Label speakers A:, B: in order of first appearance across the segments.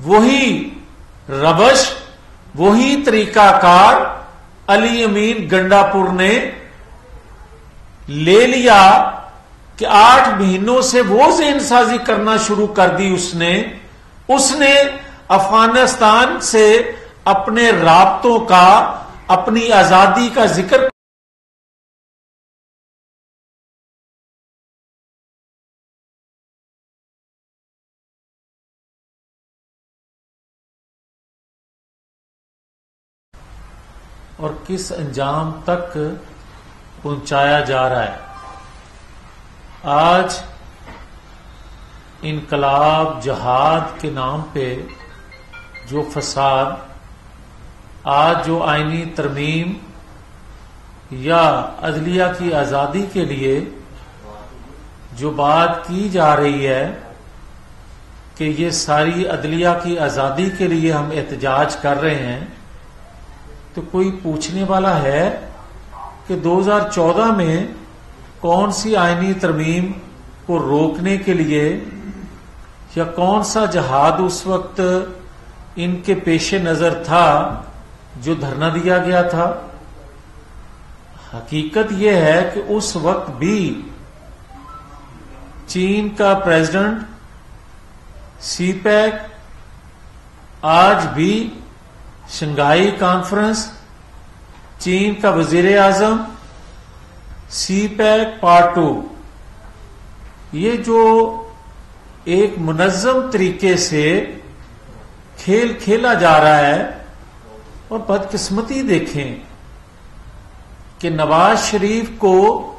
A: وہی روش، وہی طریقہ کار علی امین گنڈا پور نے لے لیا کہ 8 مہینوں سے وہ ذہن سازی کرنا شروع کر دی اس نے افغانستان سے اپنے رابطوں کا، اپنی آزادی کا ذکر اور کس انجام تک پہنچایا جا رہا ہے۔ آج انقلاب جہاد کے نام پہ جو فساد، آج جو آئینی ترمیم یا عدلیہ کی آزادی کے لیے جو بات کی جا رہی ہے کہ یہ ساری عدلیہ کی آزادی کے لیے ہم احتجاج کر رہے ہیں، تو کوئی پوچھنے والا ہے کہ 2014 میں کون سی آئینی ترمیم کو روکنے کے لیے یا کون سا جہاد اس وقت ان کے پیش نظر تھا جو دھرنا دیا گیا تھا؟ حقیقت یہ ہے کہ اس وقت بھی چین کا پریزیڈنٹ، سی پیک، آج بھی شنگھائی کانفرنس، چین کا وزیر اعظم، سی پیک پارٹ 2، یہ جو ایک منظم طریقے سے کھیل کھیلا جا رہا ہے، اور بدقسمتی دیکھیں کہ نواز شریف کو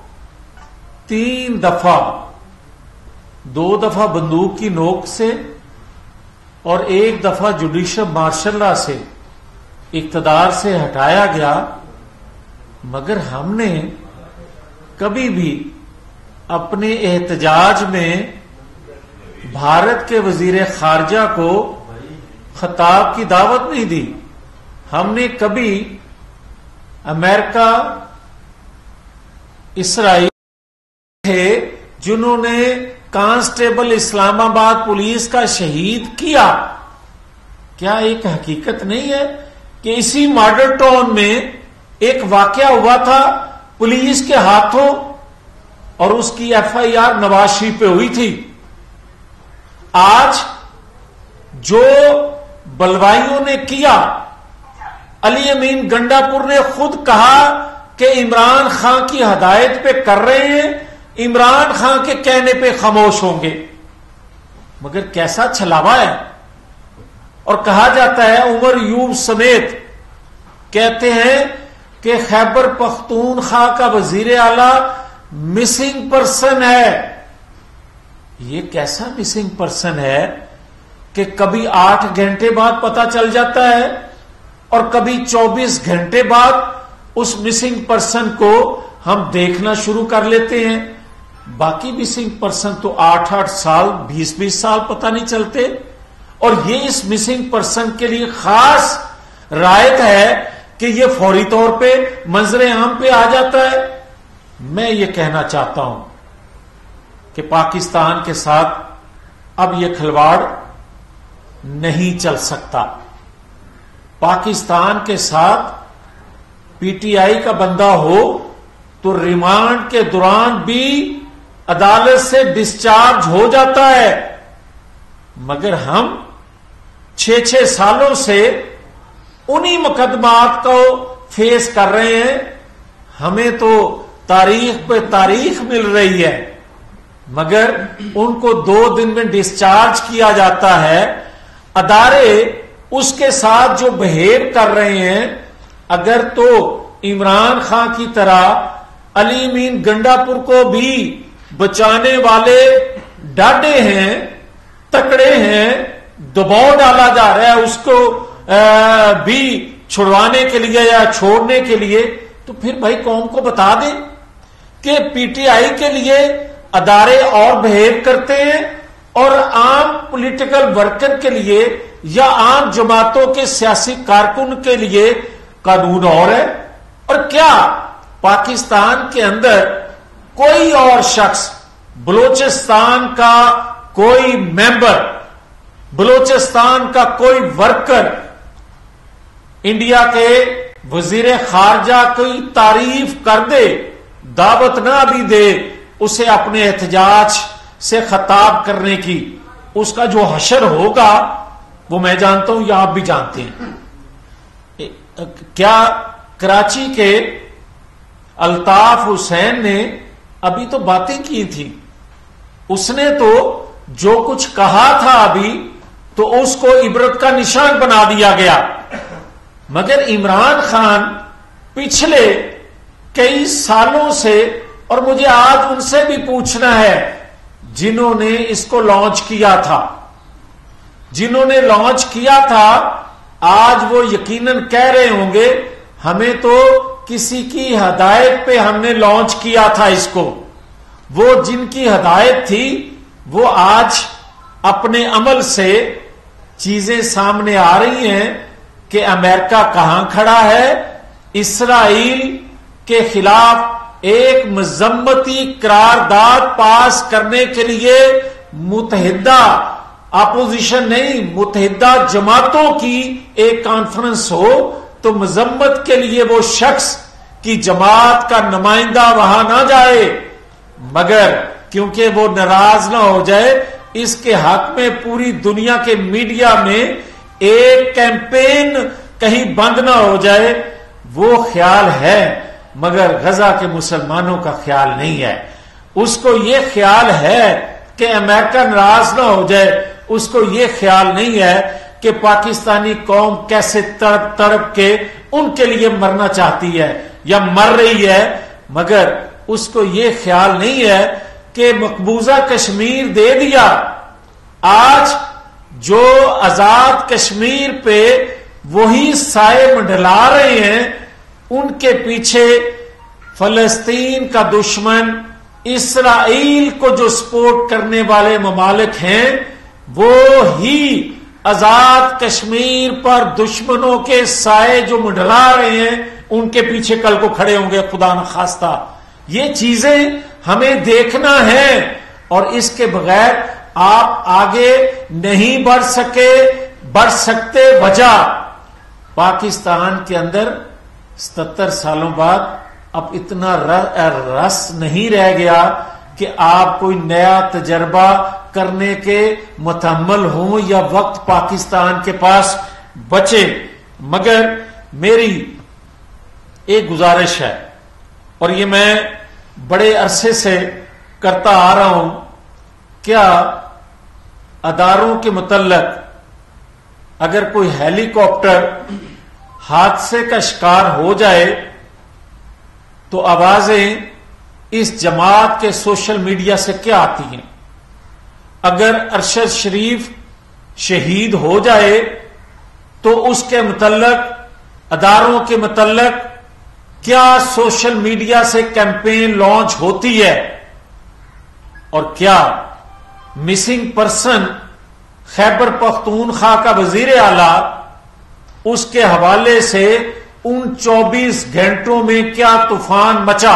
A: 3 دفعہ، 2 دفعہ بندوق کی نوک سے اور 1 دفعہ جوڈیشل مارشل لا سے اقتدار سے ہٹایا گیا، مگر ہم نے کبھی بھی اپنے احتجاج میں بھارت کے وزیر خارجہ کو خطاب کی دعوت نہیں دی۔ ہم نے کبھی امریکہ، اسرائیل تھے جنہوں نے کانسٹیبل اسلام آباد پولیس کا شہید کیا۔ کیا ایک حقیقت نہیں ہے کہ اسی ماڈل ٹاؤن میں ایک واقعہ ہوا تھا پولیس کے ہاتھوں، اور اس کی FIR نواز شریف پہ ہوئی تھی؟ آج جو بلوائیوں نے کیا، علی امین گنڈا پور نے خود کہا کہ عمران خان کی ہدایت پہ کر رہے ہیں، عمران خان کے کہنے پہ خاموش ہوں گے، مگر کیسا چھلاوا ہے۔ اور کہا جاتا ہے، عمر یوب سمیت کہتے ہیں کہ خیبر پختونخوا کا وزیر اعلی مسنگ پرسن ہے۔ یہ کیسا مسنگ پرسن ہے کہ کبھی 8 گھنٹے بعد پتہ چل جاتا ہے اور کبھی 24 گھنٹے بعد اس مسنگ پرسن کو ہم دیکھنا شروع کر لیتے ہیں۔ باقی مسنگ پرسن تو 8 سال، 20 سال پتہ نہیں چلتے، اور یہ اس مسنگ پرسن کے لیے خاص رعایت ہے کہ یہ فوری طور پہ منظر عام پہ آ جاتا ہے۔ میں یہ کہنا چاہتا ہوں کہ پاکستان کے ساتھ اب یہ کھلواڑ نہیں چل سکتا۔ پاکستان کے ساتھ PTI کا بندہ ہو تو ریمانڈ کے دوران بھی عدالت سے ڈسچارج ہو جاتا ہے، مگر ہم 6 سالوں سے انہی مقدمات کو فیس کر رہے ہیں۔ ہمیں تو تاریخ پہ تاریخ مل رہی ہے، مگر ان کو 2 دن میں ڈسچارج کیا جاتا ہے۔ ادارے اس کے ساتھ جو بہیو کر رہے ہیں، اگر تو عمران خان کی طرح علی امین گنڈا پور کو بھی بچانے والے ڈاڈے ہیں، تکڑے ہیں، دباؤ ڈالا جا رہا ہے اس کو بھی چھڑوانے کے لیے یا چھوڑنے کے لیے، تو پھر بھائی قوم کو بتا دیں کہ PTI کے لیے ادارے اور بہیو کرتے ہیں اور عام پولیٹیکل ورکر کے لیے یا عام جماعتوں کے سیاسی کارکن کے لیے قانون اور ہے۔ اور کیا پاکستان کے اندر کوئی اور شخص، بلوچستان کا کوئی ممبر بلوچستان کا کوئی ورکر انڈیا کے وزیر خارجہ کی تعریف کر دے، دعوت نہ بھی دے اسے اپنے احتجاج سے خطاب کرنے کی، اس کا جو حشر ہوگا وہ میں جانتا ہوں یا آپ بھی جانتے ہیں۔ کیا کراچی کے الطاف حسین نے ابھی تو باتیں کی تھی، اس نے تو جو کچھ کہا تھا ابھی تو اس کو عبرت کا نشان بنا دیا گیا، مگر عمران خان پچھلے کئی سالوں سے، اور مجھے آج ان سے بھی پوچھنا ہے جنہوں نے اس کو لانچ کیا تھا، آج وہ یقیناً کہہ رہے ہوں گے ہمیں تو کسی کی ہدایت پہ ہم نے لانچ کیا تھا اس کو۔ وہ جن کی ہدایت تھی وہ آج اپنے عمل سے چیزیں سامنے آ رہی ہیں کہ امریکہ کہاں کھڑا ہے، اسرائیل کے خلاف ایک مذمتی قرارداد پاس کرنے کے لیے متحدہ اپوزیشن نہیں، متحدہ جماعتوں کی ایک کانفرنس ہو تو مذمت کے لیے وہ شخص کی جماعت کا نمائندہ وہاں نہ جائے، مگر کیونکہ وہ ناراض نہ ہو جائے اس کے حق میں پوری دنیا کے میڈیا میں ایک کیمپین کہیں بند نہ ہو جائے، وہ خیال ہے، مگر غزہ کے مسلمانوں کا خیال نہیں ہے۔ اس کو یہ خیال ہے کہ امریکہ ناراض نہ ہو جائے، اس کو یہ خیال نہیں ہے کہ پاکستانی قوم کیسے تڑپ تڑپ کے ان کے لیے مرنا چاہتی ہے یا مر رہی ہے، مگر اس کو یہ خیال نہیں ہے کہ مقبوضہ کشمیر دے دیا، آج جو آزاد کشمیر پہ وہی سائے منڈلا رہے ہیں، ان کے پیچھے فلسطین کا دشمن اسرائیل کو جو سپورٹ کرنے والے ممالک ہیں وہ ہی آزاد کشمیر پر دشمنوں کے سائے جو منڈلا رہے ہیں ان کے پیچھے کل کو کھڑے ہوں گے، خدا نخواستہ۔ یہ چیزیں ہمیں دیکھنا ہے اور اس کے بغیر آپ آگے نہیں بڑھ سکتے۔ وجہ پاکستان کے اندر 77 سالوں بعد اب اتنا رس نہیں رہ گیا کہ آپ کوئی نیا تجربہ کرنے کے متحمل ہوں یا وقت پاکستان کے پاس بچے، مگر میری ایک گزارش ہے اور یہ میں بڑے عرصے سے کرتا آ رہا ہوں، کیا اداروں کے متعلق اگر کوئی ہیلی کاپٹر حادثے کا شکار ہو جائے تو آوازیں اس جماعت کے سوشل میڈیا سے کیا آتی ہیں؟ اگر ارشد شریف شہید ہو جائے تو اس کے متعلق اداروں کے متعلق کیا سوشل میڈیا سے کیمپین لانچ ہوتی ہے؟ اور کیا مسنگ پرسن خیبر پختونخوا کا وزیر اعلی اس کے حوالے سے ان 24 گھنٹوں میں کیا طوفان مچا؟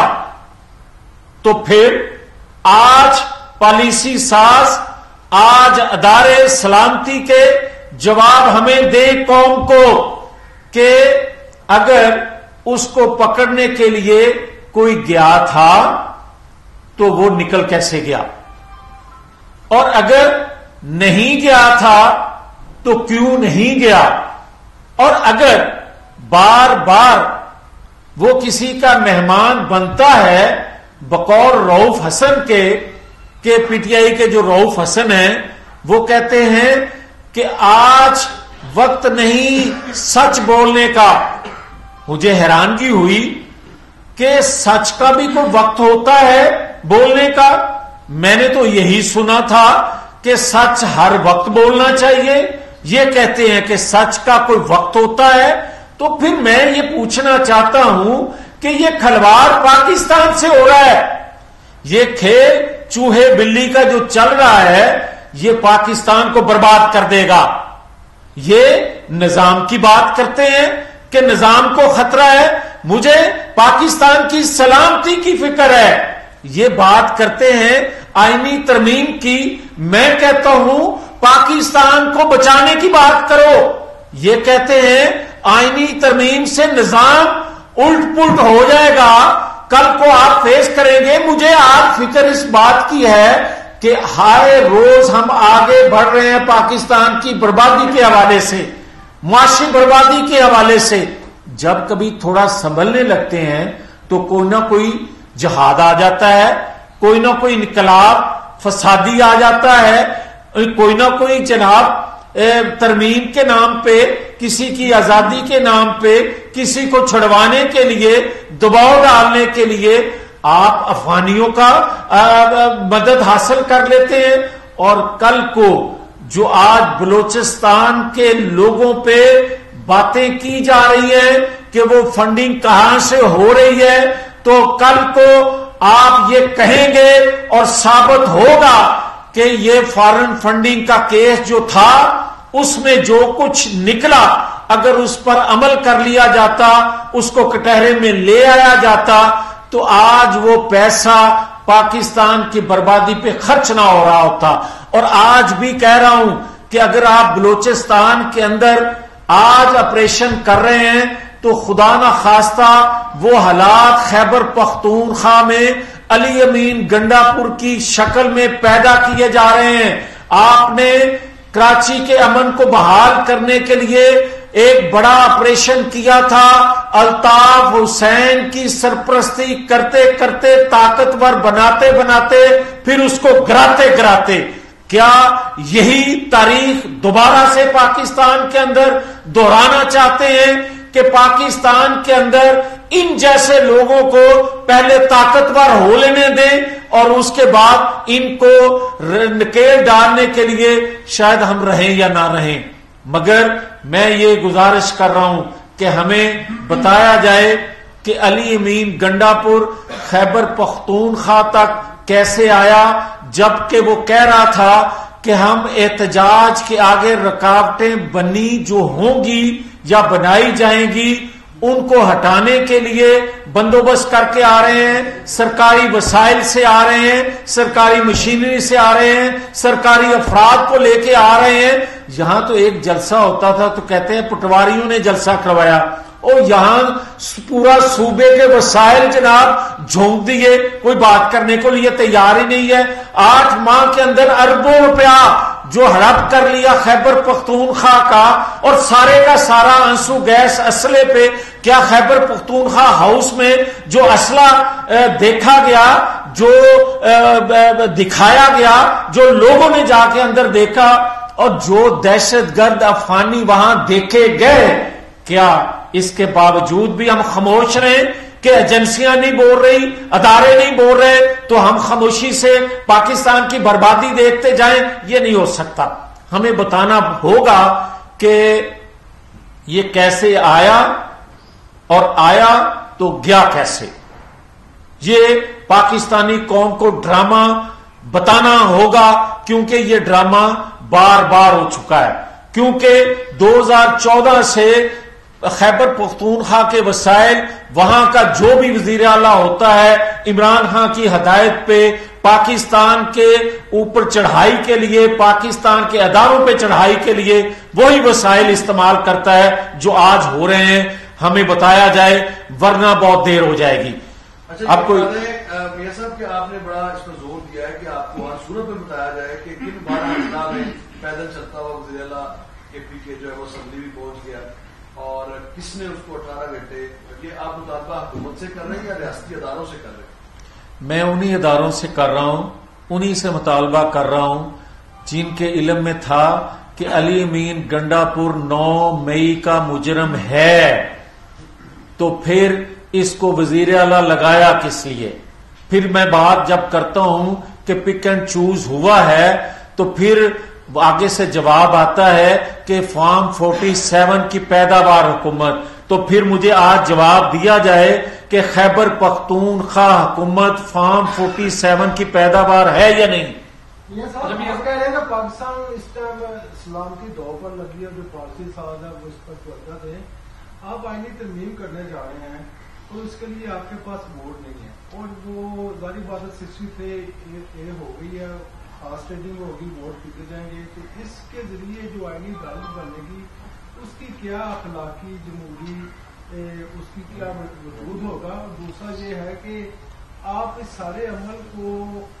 A: تو پھر آج پالیسی ساز، آج ادارے سلامتی کے جواب ہمیں دے قوم کو کہ اگر اس کو پکڑنے کے لیے کوئی گیا تھا تو وہ نکل کیسے گیا، اور اگر نہیں گیا تھا تو کیوں نہیں گیا، اور اگر بار بار وہ کسی کا مہمان بنتا ہے بقول رؤوف حسن کے پی ٹی آئی کے جو رؤوف حسن ہیں وہ کہتے ہیں کہ آج وقت نہیں سچ بولنے کا۔ مجھے حیرانگی ہوئی کہ سچ کا بھی کوئی وقت ہوتا ہے بولنے کا، میں نے تو یہی سنا تھا کہ سچ ہر وقت بولنا چاہیے، یہ کہتے ہیں کہ سچ کا کوئی وقت ہوتا ہے۔ تو پھر میں یہ پوچھنا چاہتا ہوں کہ یہ کھلواڑ پاکستان سے ہو رہا ہے، یہ کھیل چوہے بلی کا جو چل رہا ہے یہ پاکستان کو برباد کر دے گا۔ یہ نظام کی بات کرتے ہیں کہ نظام کو خطرہ ہے، مجھے پاکستان کی سلامتی کی فکر ہے۔ یہ بات کرتے ہیں آئینی ترمیم کی، میں کہتا ہوں پاکستان کو بچانے کی بات کرو. یہ کہتے ہیں آئینی ترمیم سے نظام الٹ پلٹ ہو جائے گا, کل کو آپ فیس کریں گے. مجھے آج فکر اس بات کی ہے کہ ہر روز ہم آگے بڑھ رہے ہیں پاکستان کی بربادی کے حوالے سے, معاشی بربادی کے حوالے سے. جب کبھی تھوڑا سنبھلنے لگتے ہیں تو کوئی نہ کوئی جہاد آ جاتا ہے, کوئی نہ کوئی انقلاب فسادی آ جاتا ہے, کوئی نہ کوئی جناب ترمیم کے نام پہ, کسی کی آزادی کے نام پہ, کسی کو چھڑوانے کے لیے, دباؤ ڈالنے کے لیے آپ افغانیوں کا مدد حاصل کر لیتے ہیں. اور کل کو جو آج بلوچستان کے لوگوں پہ باتیں کی جا رہی ہیں کہ وہ فنڈنگ کہاں سے ہو رہی ہے, تو کل کو آپ یہ کہیں گے اور ثابت ہوگا کہ یہ فارن فنڈنگ کا کیس جو تھا اس میں جو کچھ نکلا, اگر اس پر عمل کر لیا جاتا, اس کو کٹہرے میں لے آیا جاتا, تو آج وہ پیسہ پاکستان کی بربادی پہ خرچ نہ ہو رہا ہوتا. اور آج بھی کہہ رہا ہوں کہ اگر آپ بلوچستان کے اندر آج آپریشن کر رہے ہیں تو خدا نہ خواستہ وہ حالات خیبر پختونخوا میں علی امین گنڈا پور کی شکل میں پیدا کیے جا رہے ہیں. آپ نے کراچی کے امن کو بحال کرنے کے لیے ایک بڑا آپریشن کیا تھا, الطاف حسین کی سرپرستی کرتے کرتے, طاقتور بناتے بناتے, پھر اس کو گراتے گراتے. کیا یہی تاریخ دوبارہ سے پاکستان کے اندر دہرانا چاہتے ہیں کہ پاکستان کے اندر ان جیسے لوگوں کو پہلے طاقتور ہو لینے دیں اور اس کے بعد ان کو نکیل ڈالنے کے لیے شاید ہم رہیں یا نہ رہیں. مگر میں یہ گزارش کر رہا ہوں کہ ہمیں بتایا جائے کہ علی امین گنڈا پور خیبر پختونخوا تک کیسے آیا, جبکہ وہ کہہ رہا تھا کہ ہم احتجاج کے آگے رکاوٹیں بنی جو ہوں گی یا بنائی جائیں گی ان کو ہٹانے کے لیے بندوبست کر کے آ رہے ہیں, سرکاری وسائل سے آ رہے ہیں, سرکاری مشینری سے آ رہے ہیں, سرکاری افراد کو لے کے آ رہے ہیں. یہاں تو ایک جلسہ ہوتا تھا تو کہتے ہیں پٹواریوں نے جلسہ کروایا, اور یہاں پورا صوبے کے وسائل جناب جھونک دیے, کوئی بات کرنے کو لیے تیار ہی نہیں ہے. 8 ماہ کے اندر اربوں روپیہ جو ہڑپ کر لیا خیبر پختونخوا کا, اور سارے کا سارا آنسو گیس اسلحے پہ. کیا خیبر پختونخوا ہاؤس میں جو اسلحہ دیکھا گیا, جو دکھایا گیا, جو لوگوں نے جا کے اندر دیکھا, اور جو دہشت گرد افغانی وہاں دیکھے گئے, کیا اس کے باوجود بھی ہم خاموش رہیں کہ ایجنسیاں نہیں بول رہی, ادارے نہیں بول رہے, تو ہم خاموشی سے پاکستان کی بربادی دیکھتے جائیں؟ یہ نہیں ہو سکتا. ہمیں بتانا ہوگا کہ یہ کیسے آیا اور آیا تو گیا کیسے. یہ پاکستانی قوم کو ڈرامہ بتانا ہوگا, کیونکہ یہ ڈرامہ بار بار ہو چکا ہے. کیونکہ 2014 سے خیبر پختونخوا کے وسائل, وہاں کا جو بھی وزیر اعلیٰ ہوتا ہے, عمران خان کی ہدایت پہ پاکستان کے اوپر چڑھائی کے لیے, پاکستان کے اداروں پہ چڑھائی کے لیے وہی وسائل استعمال کرتا ہے جو آج ہو رہے ہیں. ہمیں بتایا جائے ورنہ بہت دیر ہو جائے گی.
B: آپ کو میاں صاحب کہ آپ نے بڑا اس پر زور دیا ہے کہ آپ کو صورت میں بتایا جائے کہ کن 12 اضلاع میں پیدل چلتا ہوا وزیر اعلیٰ کے پی کے جو ہے وہ اسمبلی بھی پہنچ گیا, اور کس نے اس کو 18 گھنٹے, یہ آپ مطالبہ حکومت سے کر رہے ہیں یا ریاستی اداروں سے کر رہے ہیں؟
A: میں انہی اداروں سے کر رہا ہوں, انہی سے مطالبہ کر رہا ہوں جن کے علم میں تھا کہ علی امین گنڈا پور 9 مئی کا مجرم ہے, تو پھر اس کو وزیر اعلیٰ لگایا کس لیے؟ پھر میں بات جب کرتا ہوں کہ پک اینڈ چوز ہوا ہے تو پھر آگے سے جواب آتا ہے کہ فارم 47 کی پیداوار حکومت. تو پھر مجھے آج جواب دیا جائے کہ خیبر پختونخوا حکومت فارم 47 کی پیداوار ہے یا نہیں.
C: جب یہ کہہ رہے ہیں کہ پاکستان اس ٹائم اسلام کی دو پر لگی ہے, جو پالیسی ساز ہے وہ اس پر توجہ دیں. آپ آئینی ترمیم کرنے جا رہے ہیں تو اس کے لیے آپ کے پاس ووٹ نہیں ہے, اور وہ ظاہری بات 63A ہو گئی ہے, خاص ٹریڈنگ ہوگی، ووٹ پیتے جائیں گے، تو اس کے ذریعے جو آئینی عدالت بنے گی اس کی کیا اخلاقی جمہوری اس کی کیا وجود ہوگا؟ اور دوسرا یہ ہے کہ آپ اس سارے عمل کو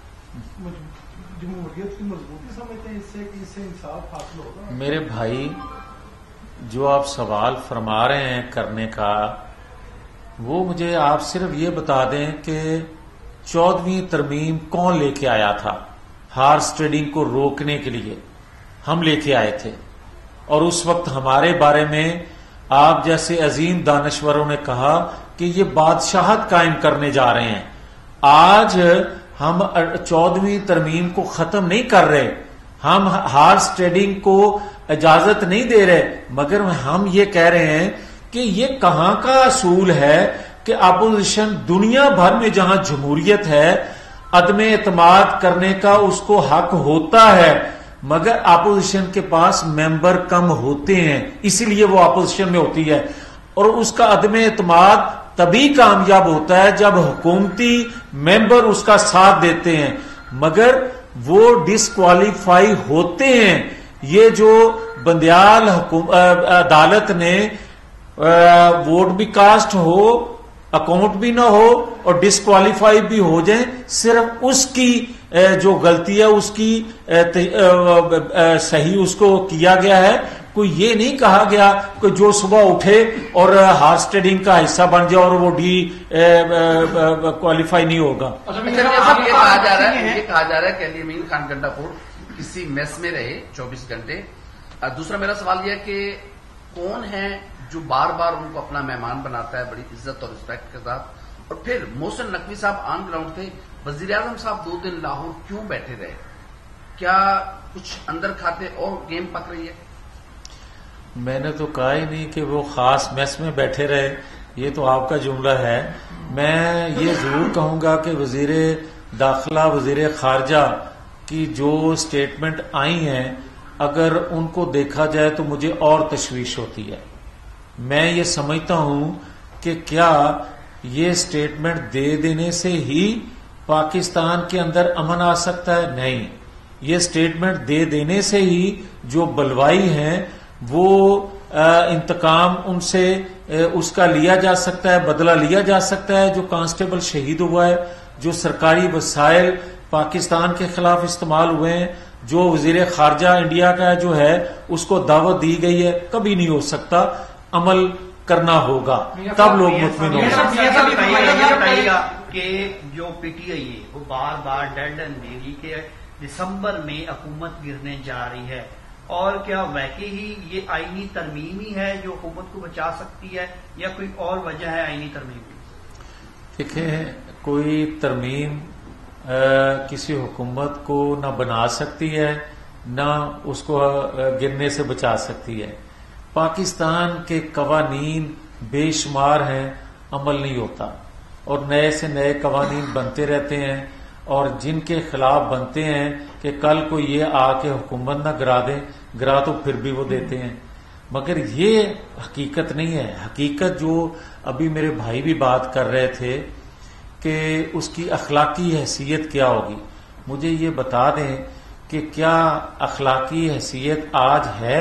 C: جمہوریت کی مضبوطی سمجھتے ہیں اس سے انصاف حاصل ہوگا؟
A: میرے بھائی، جو آپ سوال فرما رہے ہیں کرنے کا، وہ مجھے آپ صرف یہ بتا دیں کہ 14ویں ترمیم کون لے کے آیا تھا ہارس ٹریڈنگ کو روکنے کے لیے؟ ہم لے کے آئے تھے، اور اس وقت ہمارے بارے میں آپ جیسے عظیم دانشوروں نے کہا کہ یہ بادشاہت قائم کرنے جا رہے ہیں۔ آج ہم 14ویں ترمیم کو ختم نہیں کر رہے، ہم ہارس ٹریڈنگ کو اجازت نہیں دے رہے، مگر ہم یہ کہہ رہے ہیں کہ یہ کہاں کا اصول ہے کہ اپوزیشن دنیا بھر میں جہاں جمہوریت ہے عدم اعتماد کرنے کا اس کو حق ہوتا ہے، مگر اپوزیشن کے پاس ممبر کم ہوتے ہیں، اسی لیے وہ اپوزیشن میں ہوتی ہے، اور اس کا عدم اعتماد تبھی کامیاب ہوتا ہے جب حکومتی ممبر اس کا ساتھ دیتے ہیں، مگر وہ ڈسکوالیفائی ہوتے ہیں۔ یہ جو بندیال عدالت نے ووٹ بھی کاسٹ ہو، اکاؤنٹ بھی نہ ہو اور ڈسکوالیفائی بھی ہو جائیں، صرف اس کی جو غلطی ہے اس کی صحیح اس کو کیا گیا ہے۔ کوئی یہ نہیں کہا گیا کہ جو صبح اٹھے اور ہارس ٹریڈنگ کا حصہ بن جائے اور وہ کوالیفائی نہیں ہوگا۔
D: یہ کہا جا رہا ہے کہ علی امین خان گنڈا پور کسی میس میں رہے 24 گھنٹے۔ دوسرا میرا سوال یہ ہے کہ کون ہے جو بار بار ان کو اپنا مہمان بناتا ہے بڑی عزت اور رسپیکٹ کے ساتھ؟ اور پھر محسن نقوی صاحب آن گراؤنڈ تھے، وزیر اعظم صاحب 2 دن لاہور کیوں بیٹھے رہے؟ کیا کچھ اندر کھاتے اور گیم پک رہی ہے؟
A: میں نے تو کہا ہی نہیں کہ وہ خاص میس میں بیٹھے رہے، یہ تو آپ کا جملہ ہے۔ میں یہ ضرور کہوں گا کہ وزیر داخلہ، وزیر خارجہ کی جو سٹیٹمنٹ آئی ہیں، اگر ان کو دیکھا جائے تو مجھے اور تشویش ہوتی ہے۔ میں یہ سمجھتا ہوں کہ کیا یہ سٹیٹمنٹ دے دینے سے ہی پاکستان کے اندر امن آ سکتا ہے؟ نہیں، یہ سٹیٹمنٹ دے دینے سے ہی جو بلوائی ہیں وہ انتقام ان سے اس کا لیا جا سکتا ہے، بدلہ لیا جا سکتا ہے۔ جو کانسٹیبل شہید ہوا ہے، جو سرکاری وسائل پاکستان کے خلاف استعمال ہوئے ہیں، جو وزیر خارجہ انڈیا کا جو ہے اس کو دعوت دی گئی ہے، کبھی نہیں ہو سکتا، عمل کرنا ہوگا تب لوگ مطمئن ہوں گے۔
E: یہ بتائیے گا کہ جو پی ٹی آئی ہے وہ بار بار ڈیڈ اینڈ دے کہ دسمبر میں حکومت گرنے جا رہی ہے، اور کیا واقعی ہی یہ آئینی ترمیم ہی ہے جو حکومت کو بچا سکتی ہے یا کوئی اور وجہ ہے آئینی ترمیم کی؟
A: دیکھیں، کوئی ترمیم کسی حکومت کو نہ بنا سکتی ہے نہ اس کو گرنے سے بچا سکتی ہے۔ پاکستان کے قوانین بے شمار ہیں، عمل نہیں ہوتا، اور نئے سے نئے قوانین بنتے رہتے ہیں، اور جن کے خلاف بنتے ہیں کہ کل کو یہ آ کے حکومت نہ گرا تو پھر بھی وہ دیتے ہیں، مگر یہ حقیقت نہیں ہے۔ حقیقت جو ابھی میرے بھائی بھی بات کر رہے تھے کہ اس کی اخلاقی حیثیت کیا ہوگی، مجھے یہ بتا دیں کہ کیا اخلاقی حیثیت آج ہے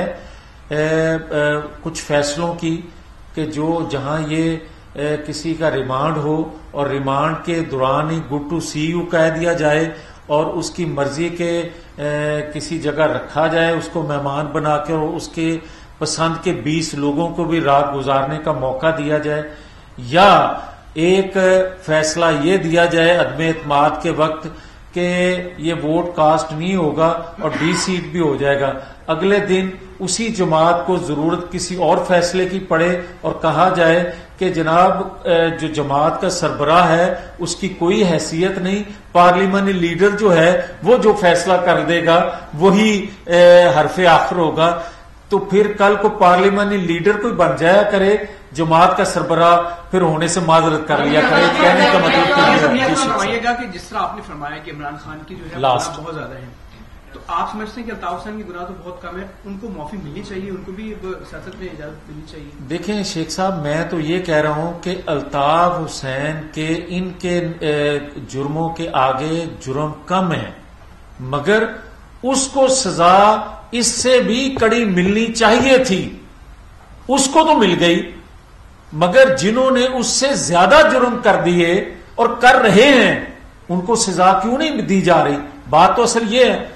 A: کچھ فیصلوں کی کہ جو جہاں یہ کسی کا ریمانڈ ہو اور ریمانڈ کے دوران ہی گڈ ٹو سی یو کہہ دیا جائے اور اس کی مرضی کے کسی جگہ رکھا جائے، اس کو مہمان بنا کے اور اس کے پسند کے 20 لوگوں کو بھی رات گزارنے کا موقع دیا جائے، یا ایک فیصلہ یہ دیا جائے عدم اعتماد کے وقت کہ یہ ووٹ کاسٹ نہیں ہوگا اور ڈی سیٹ بھی ہو جائے گا، اگلے دن اسی جماعت کو ضرورت کسی اور فیصلے کی پڑے اور کہا جائے کہ جناب جو جماعت کا سربراہ ہے اس کی کوئی حیثیت نہیں، پارلیمانی لیڈر جو ہے وہ جو فیصلہ کر دے گا وہی حرف آخر ہوگا، تو پھر کل کو پارلیمانی لیڈر کوئی بن جایا کرے، جماعت کا سربراہ پھر ہونے سے معذرت کر لیا کرے۔ کہنے کا مطلب
F: فرمائیے گا کہ جس طرح آپ نے فرمایا کہ عمران خان کی جو ہے بہت زیادہ ہے، تو آپ سمجھتے ہیں کہ الطاف حسین کی گناہ تو بہت کم ہے، ان کو معافی ملنی چاہیے، ان کو بھی سیاست میں اجازت ملنی چاہیے؟
A: دیکھیں شیخ صاحب، میں تو یہ کہہ رہا ہوں کہ الطاف حسین کے ان کے جرموں کے آگے جرم کم ہیں، مگر اس کو سزا اس سے بھی کڑی ملنی چاہیے تھی. اس کو تو مل گئی، مگر جنہوں نے اس سے زیادہ جرم کر دیے اور کر رہے ہیں ان کو سزا کیوں نہیں دی جا رہی؟ بات تو اصل یہ ہے.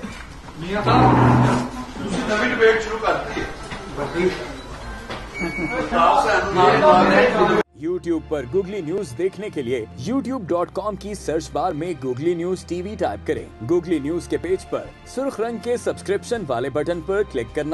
B: نئی ڈبیٹ شروع کرتی ہے.
G: YouTube پر گوگلی نیوز دیکھنے کے لیے youtube.com کی سرچ بار میں گوگلی نیوز ٹی وی ٹائپ کریں. گوگلی نیوز کے پیج پر سرخ رنگ کے سبسکرپشن والے بٹن پر کلک کرنا